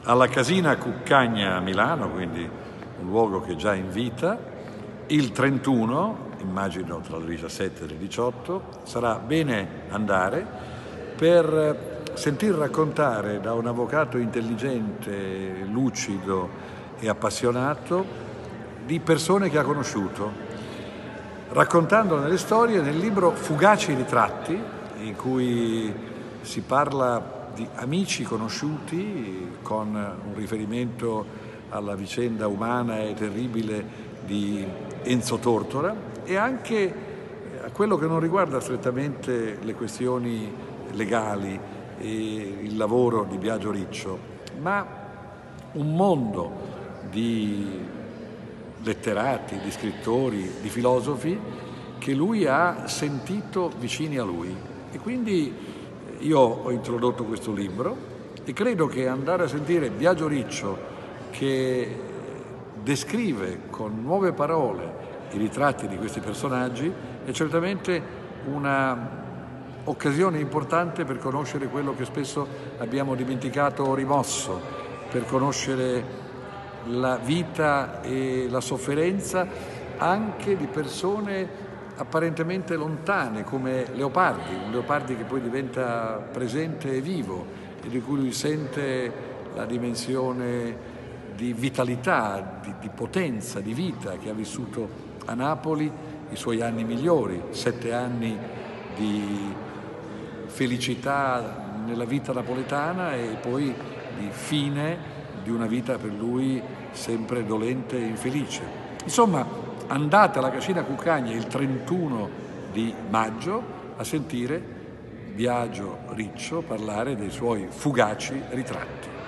alla Casina Cuccagna a Milano, quindi un luogo che è già in vita, il 31, immagino tra le 17 e le 18, sarà bene andare per sentir raccontare da un avvocato intelligente, lucido e appassionato di persone che ha conosciuto, raccontando nelle storie nel libro Fugaci ritratti, in cui si parla di amici conosciuti con un riferimento alla vicenda umana e terribile di Enzo Tortora e anche a quello che non riguarda strettamente le questioni legali e il lavoro di Biagio Riccio, ma un mondo di letterati, di scrittori, di filosofi che lui ha sentito vicini a lui. E quindi io ho introdotto questo libro e credo che andare a sentire Biagio Riccio, che descrive con nuove parole i ritratti di questi personaggi, è certamente una occasione importante per conoscere quello che spesso abbiamo dimenticato o rimosso, per conoscere la vita e la sofferenza anche di persone apparentemente lontane come Leopardi, un Leopardi che poi diventa presente e vivo e di cui lui sente la dimensione di vitalità, di potenza, di vita, che ha vissuto a Napoli i suoi anni migliori, 7 anni di felicità nella vita napoletana e poi di fine di una vita per lui sempre dolente e infelice. Insomma, andate alla Casina Cuccagna il 31 di maggio a sentire Biagio Riccio parlare dei suoi fugaci ritratti.